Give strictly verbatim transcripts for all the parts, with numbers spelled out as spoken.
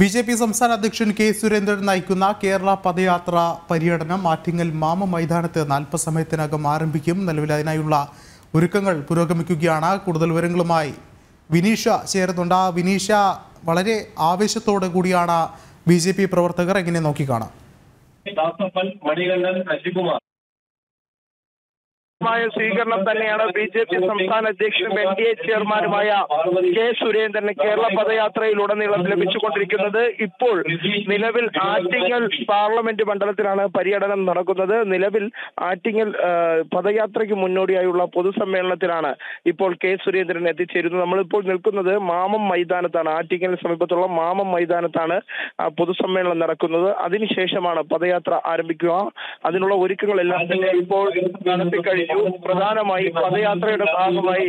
B J P സംസ്ഥാന അധ്യക്ഷൻ K Surendran നയിക്കുന്ന കേരള പദയാത്ര പര്യടനം ആറ്റിങ്ങൽ മാമ മൈതാനത്ത് നാൽപ്പസമയത്തിനകം ആരംഭിക്കും. നിലവിൽ അതിനായുള്ള ഒരുക്കങ്ങൾ പുരോഗമിക്കുകയാണ്. കൂടുതൽ വിവരങ്ങളുമായി വിനീഷ ചേരുന്നുണ്ട്. വിനീഷ, വളരെ ആവേശത്തോടു കൂടിയാണ് ബി ജെ പി പ്രവർത്തകർ എങ്ങനെ നോക്കിക്കാണാം? സ്വീകരണം തന്നെയാണ് ബി ജെ പി സംസ്ഥാന അധ്യക്ഷനും എൻ ഡി എ ചെയർമാനുമായ കെ സുരേന്ദ്രന് കേരള പദയാത്രയിലുടനീളം ലഭിച്ചുകൊണ്ടിരിക്കുന്നത്. ഇപ്പോൾ നിലവിൽ ആറ്റിങ്ങൽ പാർലമെന്റ് മണ്ഡലത്തിലാണ് പര്യടനം നടക്കുന്നത്. നിലവിൽ ആറ്റിങ്ങൽ പദയാത്രയ്ക്ക് മുന്നോടിയായുള്ള പൊതുസമ്മേളനത്തിലാണ് ഇപ്പോൾ കെ സുരേന്ദ്രൻ എത്തിച്ചേരുന്നത്. നമ്മളിപ്പോൾ നിൽക്കുന്നത് മാമം മൈതാനത്താണ്. ആറ്റിങ്ങലിന് സമീപത്തുള്ള മാമം മൈതാനത്താണ് പൊതുസമ്മേളനം നടക്കുന്നത്. അതിനുശേഷമാണ് പദയാത്ര ആരംഭിക്കുക. അതിനുള്ള ഒരുക്കങ്ങളെല്ലാം തന്നെ ഇപ്പോൾ നടത്തി കഴിഞ്ഞു. പ്രധാനമായി പദയാത്രയുടെ ഭാഗമായി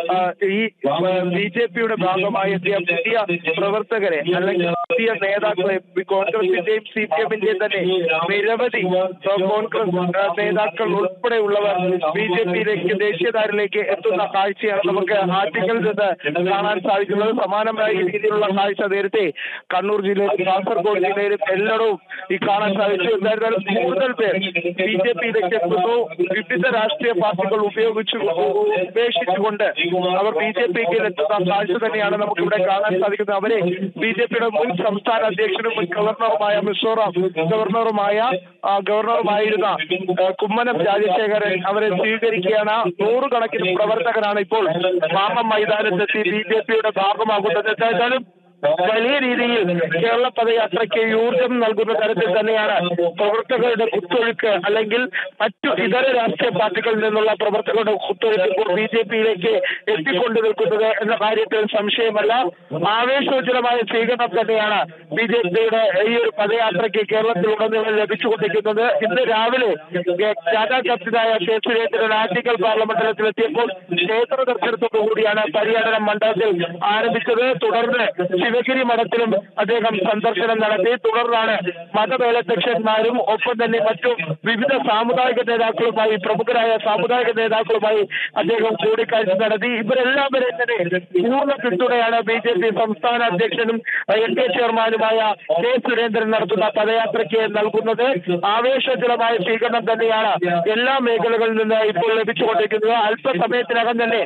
ഈ ബി ജെ പിയുടെ ഭാഗമായി എത്തിയ പുതിയ പ്രവർത്തകരെ അല്ലെങ്കിൽ പുതിയ നേതാക്കളെ കോൺഗ്രസിന്റെയും സി പി എമ്മിന്റെയും തന്നെ നിരവധി കോൺഗ്രസ് നേതാക്കൾ ഉൾപ്പെടെയുള്ളവർ ബി ജെ പിയിലേക്ക് ദേശീയധാരയിലേക്ക് എത്തുന്ന കാഴ്ചയാണ് നമുക്ക് ആറ്റിങ്ങൽ നിന്ന് കാണാൻ സാധിക്കുന്നത്. സമാനമായ രീതിയിലുള്ള കാഴ്ച നേരത്തെ കണ്ണൂർ ജില്ലയിലും കാസർഗോഡ് ജില്ലയിലും എല്ലായിടവും ഈ കാണാൻ സാധിച്ചു. എന്തായിരുന്നാലും കൂടുതൽ പേർ ബി ജെ പിയിലേക്ക് എത്തുന്നു. വിവിധ രാഷ്ട്രീയ പാർട്ടികൾ ഉപയോഗിച്ചു ഉപേക്ഷിച്ചുകൊണ്ട് അവർ ബി ജെ പിക്ക് എത്തുന്ന കാഴ്ച തന്നെയാണ് നമുക്കിവിടെ കാണാൻ സാധിക്കുന്നത്. അവരെ ബി ജെ പിയുടെ മുൻ സംസ്ഥാന അധ്യക്ഷനും മുൻ ഗവർണറുമായ മിസോറാം ഗവർണറുമായ ഗവർണറുമായിരുന്ന കുമ്മനം രാജശേഖരൻ അവരെ സ്വീകരിക്കുകയാണ്. നൂറുകണക്കിന് പ്രവർത്തകരാണ് ഇപ്പോൾ മാമം മൈതാനത്തെത്തി ബി ജെ പിയുടെ ഭാഗമാകുന്നത്. എന്തായാലും വലിയ രീതിയിൽ കേരള പദയാത്രയ്ക്ക് ഊർജം നൽകുന്ന തരത്തിൽ തന്നെയാണ് പ്രവർത്തകരുടെ കുത്തൊഴുക്ക് അല്ലെങ്കിൽ മറ്റു ഇതര രാഷ്ട്രീയ പാർട്ടികളിൽ നിന്നുള്ള പ്രവർത്തകരുടെ കുത്തൊഴുക്ക് ഇപ്പോൾ ബി ജെ പിയിലേക്ക് എത്തിക്കൊണ്ടു നിൽക്കുന്നത് എന്ന കാര്യത്തിൽ സംശയമല്ല. ആവേശോജ്വലമായ സ്വീകരണം തന്നെയാണ് ബി ജെ പിയുടെ ഈ ഒരു പദയാത്രയ്ക്ക് കേരളത്തിലുടനീളം ലഭിച്ചുകൊണ്ടിരിക്കുന്നത്. ഇന്ന് രാവിലെ രാജാക്കത്തിനായ കെ സുരേന്ദ്രൻ ആറ്റിങ്ങൽ പാർലമെന്റിലെത്തിയപ്പോൾ ക്ഷേത്ര ദർശനത്തോടു കൂടിയാണ് പര്യടനം മണ്ഡലത്തിൽ ആരംഭിച്ചത്. തുടർന്ന് ശിവഗിരി മഠത്തിലും അദ്ദേഹം സന്ദർശനം നടത്തി. തുടർന്നാണ് മതമേലധ്യക്ഷന്മാരും ഒപ്പം തന്നെ മറ്റു വിവിധ സാമുദായിക നേതാക്കളുമായി പ്രമുഖരായ സാമുദായിക നേതാക്കളുമായി അദ്ദേഹം കൂടിക്കാഴ്ച നടത്തി. ഇവരെല്ലാവരും തന്നെ പൂർണ്ണ പിന്തുണയാണ് ബി ജെ പി സംസ്ഥാന അധ്യക്ഷനും എൻ ഡി എ ചെയർമാനുമായ കെ സുരേന്ദ്രൻ നടത്തുന്ന പദയാത്രയ്ക്ക് നൽകുന്നത്. ആവേശജലമായ സ്വീകരണം തന്നെയാണ് എല്ലാ മേഖലകളിൽ നിന്ന് ഇപ്പോൾ ലഭിച്ചുകൊണ്ടിരിക്കുന്നത്. അല്പസമയത്തിനകം തന്നെ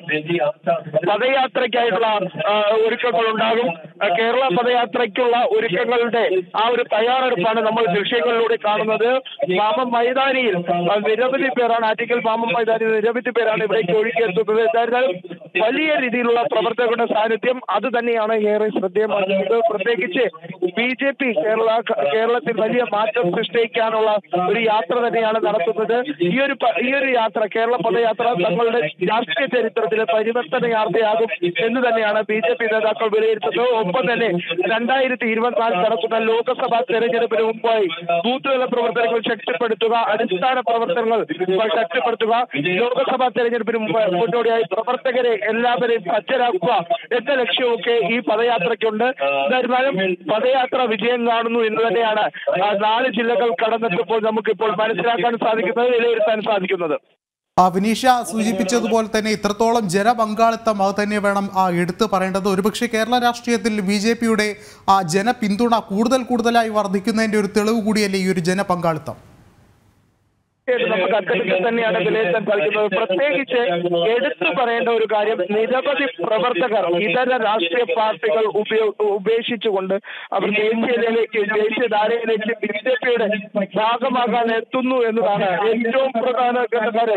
പദയാത്രയ്ക്കായിട്ടുള്ള ഒരുക്കങ്ങൾ ഉണ്ടാകും. കേരള പദയാത്രയ്ക്കുള്ള ഒരുക്കങ്ങളുടെ ആ ഒരു തയ്യാറെടുപ്പാണ് നമ്മൾ ദൃശ്യങ്ങളിലൂടെ കാണുന്നത്. മാമം മൈതാനിയിൽ നിരവധി പേരാണ് ആറ്റിങ്ങൽ മാമം മൈതാനിയിൽ നിരവധി പേരാണ് ഇവിടേക്ക് ഒഴുകിയെത്തുന്നത്. എന്തായാലും വലിയ രീതിയിലുള്ള പ്രവർത്തകരുടെ സാന്നിധ്യം അത് തന്നെയാണ് ഏറെ ശ്രദ്ധേയമാകുന്നത്. പ്രത്യേകിച്ച് ബി ജെ പി കേരള കേരളത്തിൽ വലിയ മാറ്റം സൃഷ്ടിക്കാനുള്ള ഒരു യാത്ര തന്നെയാണ് നടത്തുന്നത്. ഈ ഒരു ഈ ഒരു യാത്ര കേരള പദയാത്ര തങ്ങളുടെ രാഷ്ട്രീയ ചരിത്രത്തിലെ പരിവർത്തന യാത്രയാകും എന്ന് തന്നെയാണ് ബി ജെ പി നേതാക്കൾ വിലയിരുത്തുന്നത്. ഒപ്പം തന്നെ രണ്ടായിരത്തി ഇരുപത്തിനാലിൽ നടക്കുന്ന ലോക്സഭാ തെരഞ്ഞെടുപ്പിന് മുമ്പായി ബൂത്ത് തല പ്രവർത്തനങ്ങൾ ശക്തിപ്പെടുത്തുക, അടിസ്ഥാന പ്രവർത്തനങ്ങൾ ശക്തിപ്പെടുത്തുക, ലോക്സഭാ തെരഞ്ഞെടുപ്പിന് മുന്നോടിയായി പ്രവർത്തകരെ എല്ലാവരെയും സജ്ജരാക്കുക എന്ന ലക്ഷ്യമൊക്കെ ഈ പദയാത്രയ്ക്കുണ്ട്. എന്നിരുന്നാലും പദയാത്ര വിജയം കാണുന്നു എന്ന് തന്നെയാണ് നാല് ജില്ലകൾ കടന്നെത്തുമ്പോൾ നമുക്കിപ്പോൾ മനസ്സിലാക്കാൻ സാധിക്കുന്നത്, വിലയിരുത്താൻ സാധിക്കുന്നത്. വിനീഷ സൂചിപ്പിച്ചതുപോലെ തന്നെ ഇത്രത്തോളം ജനപങ്കാളിത്തം അത് തന്നെ വേണം എടുത്തു പറയേണ്ടത്. ഒരുപക്ഷെ കേരള രാഷ്ട്രീയത്തിൽ ബി ജെ പിയുടെ ആ ജനപിന്തുണ കൂടുതൽ കൂടുതലായി വർദ്ധിക്കുന്നതിന്റെ ഒരു തെളിവ് കൂടിയല്ലേ ഈ ഒരു ജനപങ്കാളിത്തം? നമുക്ക് അത്തരത്തിൽ തന്നെയാണ് വിലയിരുത്താൻ സാധിക്കുന്നത്. പ്രത്യേകിച്ച് എടുത്തു പറയേണ്ട ഒരു കാര്യം, നിരവധി പ്രവർത്തകർ ഇതര രാഷ്ട്രീയ പാർട്ടികൾ ഉപേക്ഷിച്ചുകൊണ്ട് അവർ ദേശീയതയിലേക്ക് ദേശീയധാരയിലേക്ക് ബി ജെ പിയുടെ ഭാഗമാകാൻ എത്തുന്നു എന്നതാണ് ഏറ്റവും പ്രധാന കാര്യം.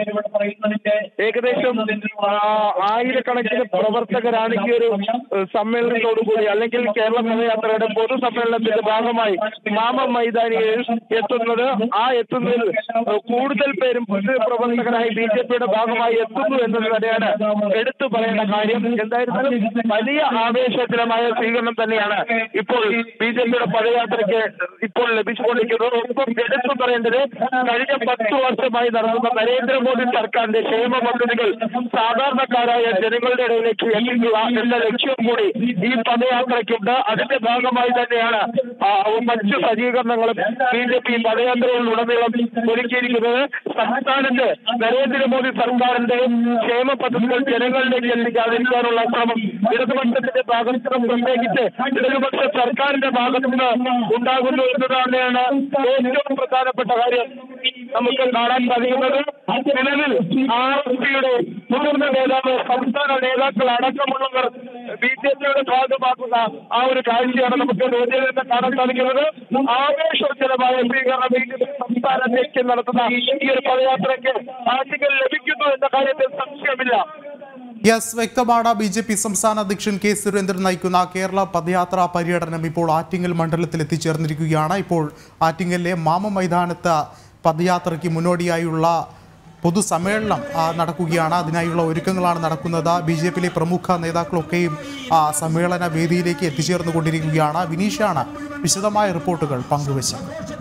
ഏകദേശം ആയിരക്കണക്കിന് പ്രവർത്തകരാണ് ഈ ഒരു സമ്മേളനത്തോടുകൂടി അല്ലെങ്കിൽ കേരള പദയാത്രയുടെ പൊതുസമ്മേളനത്തിന്റെ ഭാഗമായി മാമം മൈതാനിയിൽ എത്തുന്നത്. ആ എത്തുന്നതിൽ കൂടുതൽ പേരും പൊതു പ്രവർത്തകരായി ബി ജെ പിയുടെ ഭാഗമായി എത്തുന്നു എന്നത് തന്നെയാണ് എടുത്തു പറയേണ്ട കാര്യം. എന്തായിരുന്നാലും വലിയ ആവേശജനമായ സ്വീകരണം തന്നെയാണ് ഇപ്പോൾ ബി ജെ പിയുടെ പദയാത്രയ്ക്ക് ഇപ്പോൾ ലഭിച്ചുകൊണ്ടിരിക്കുന്നത്. ഒപ്പം എടുത്തു പറയേണ്ടത്, കഴിഞ്ഞ പത്ത് വർഷമായി നടത്തുന്ന നരേന്ദ്രമോദി സർക്കാരിന്റെ ക്ഷേമ പദ്ധതികൾ സാധാരണക്കാരായ ജനങ്ങളുടെ ഇടയിലേക്ക് എത്തിക്കുക എന്ന ലക്ഷ്യം കൂടി ഈ പദയാത്രയ്ക്കുണ്ട്. അതിന്റെ ഭാഗമായി തന്നെയാണ് മറ്റു സജ്ജീകരണങ്ങളും ബി ജെ പി പദയാത്രകളിലുടനീളം ഒരുക്കിയിരിക്കുന്നത്. പറയുന്നത് സംസ്ഥാനത്ത് നരേന്ദ്രമോദി സർക്കാരിന്റെ ക്ഷേമ പദ്ധതികൾ ജനങ്ങളിലേക്ക് എത്തിക്കാതിരിക്കാനുള്ള ശ്രമം ഇടതുപക്ഷത്തിന്റെ ഭാഗത്ത് നിന്ന് പ്രത്യേകിച്ച് ഇടതുപക്ഷ സർക്കാരിന്റെ ഭാഗത്ത് നിന്ന് ഉണ്ടാകുന്നു എന്ന് തന്നെയാണ് ഏറ്റവും പ്രധാനപ്പെട്ട കാര്യം നമുക്ക് കാണാൻ സാധിക്കുന്നത്. നിലവിൽ ആർ എസ് പിയുടെ മുതിർന്ന നേതാവ് സംസ്ഥാന നേതാക്കൾ അടക്കമുള്ളവർ ബി ജെ പിയുടെ ഭാഗമാക്കുന്ന ആ ഒരു കാഴ്ചയാണ് നമുക്ക് രോജിയിൽ നിന്ന് കാണാൻ സാധിക്കുന്നത്. ആവേശോജ്വലമായ സ്വീകരണം ബി ജെ പി സംസ്ഥാന അധ്യക്ഷൻ നടത്തുന്ന ഈ ഒരു പദയാത്രയ്ക്ക് ആശകൾ ലഭിക്കുന്നു എന്ന കാര്യത്തിൽ സംശയമില്ല. യെസ്, വ്യക്തമാണ്. ബി ജെ പി സംസ്ഥാന അധ്യക്ഷൻ കെ സുരേന്ദ്രൻ നയിക്കുന്ന കേരള പദയാത്രാ പര്യടനം ഇപ്പോൾ ആറ്റിങ്ങൽ മണ്ഡലത്തിൽ എത്തിച്ചേർന്നിരിക്കുകയാണ്. ഇപ്പോൾ ആറ്റിങ്ങലിലെ മാമ മൈതാനത്ത് പദയാത്രയ്ക്ക് മുന്നോടിയായുള്ള പൊതുസമ്മേളനം നടക്കുകയാണ്. അതിനായുള്ള ഒരുക്കങ്ങളാണ് നടക്കുന്നത്. ബി ജെ പിയിലെ പ്രമുഖ നേതാക്കളൊക്കെയും സമ്മേളന വേദിയിലേക്ക് എത്തിച്ചേർന്നുകൊണ്ടിരിക്കുകയാണ്. വിനീഷാണ് വിശദമായ റിപ്പോർട്ടുകൾ പങ്കുവച്ചത്.